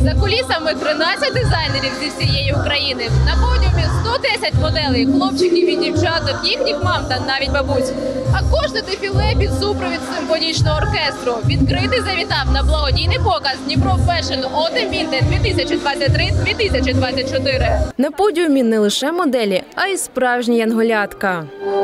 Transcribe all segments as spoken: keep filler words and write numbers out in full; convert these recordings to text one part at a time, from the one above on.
За кулісами тринадцять дизайнерів зі всієї України. На подіумі сто десять моделей, хлопчиків і дівчаток, їхніх мам та навіть бабусь. А кожне дефіле під супровід симфонічного оркестру. Відкритий завітав на благодійний показ Дніпро Фешн Autumn Winter дві тисячі двадцять три - дві тисячі двадцять чотири. На подіумі не лише моделі, а й справжні янголятка.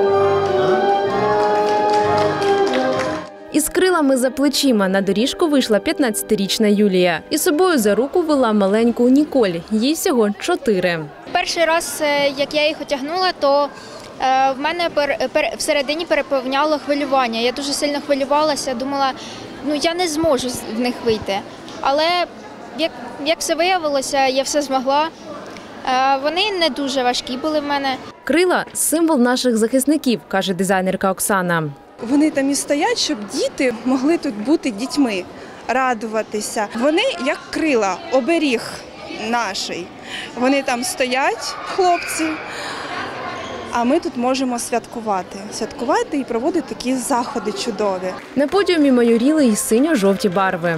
Із крилами за плечима на доріжку вийшла п'ятнадцятирічна Юлія. І собою за руку вела маленьку Ніколь, їй всього чотири. Перший раз, як я їх отягнула, то в мене всередині переповняло хвилювання. Я дуже сильно хвилювалася, думала, ну я не зможу в них вийти. Але як, як все виявилося, я все змогла. Вони не дуже важкі були в мене. Крила – символ наших захисників, каже дизайнерка Оксана. Вони там і стоять, щоб діти могли тут бути дітьми, радуватися. Вони як крила, оберіг наший. Вони там стоять, хлопці, а ми тут можемо святкувати. Святкувати і проводити такі заходи чудові. На подіумі майоріли й синьо-жовті барви.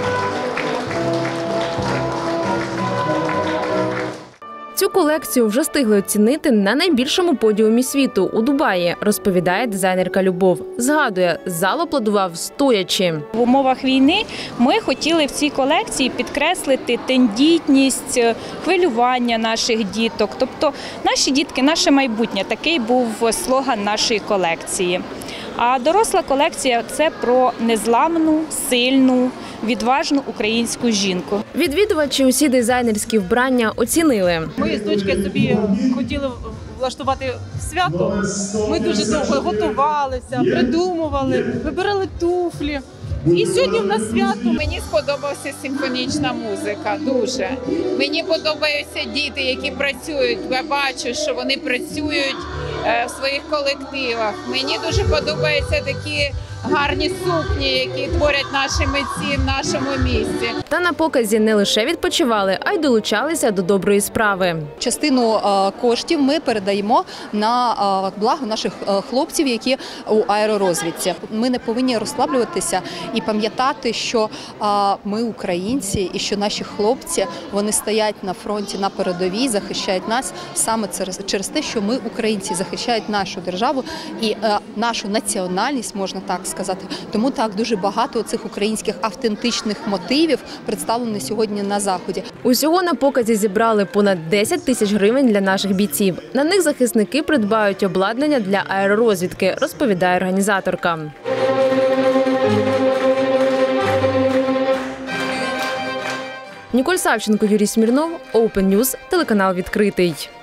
Цю колекцію вже встигли оцінити на найбільшому подіумі світу – у Дубаї, розповідає дизайнерка Любов. Згадує, зал аплодував стоячи. В умовах війни ми хотіли в цій колекції підкреслити тендітність, хвилювання наших діток. Тобто наші дітки – наше майбутнє. Такий був слоган нашої колекції. А доросла колекція – це про незламну, сильну, відважну українську жінку. Відвідувачі усі дизайнерські вбрання оцінили. Ми з дочкою собі хотіли влаштувати свято. Ми дуже довго готувалися, придумували, вибирали туфлі. І сьогодні в нас свято. Мені сподобалася симфонічна музика, дуже. Мені подобаються діти, які працюють. Я бачу, що вони працюють в своїх колективах. Мені дуже подобаються такі гарні сукні, які творять наші митці в нашому місті. Та на показі не лише відпочивали, а й долучалися до доброї справи. Частину коштів ми передаємо на благо наших хлопців, які у аеророзвідці. Ми не повинні розслаблюватися і пам'ятати, що ми українці і що наші хлопці, вони стоять на фронті, на передовій, захищають нас саме через те, що ми українці, захищають нашу державу і нашу національність, можна так сказати. Тому так дуже багато цих українських автентичних мотивів представлені сьогодні на Заході. Усього на показі зібрали понад десять тисяч гривень для наших бійців. На них захисники придбають обладнання для аеророзвідки, розповідає організаторка. Ніколь Савченко, Юрій Смірнов, Open News, телеканал «Відкритий».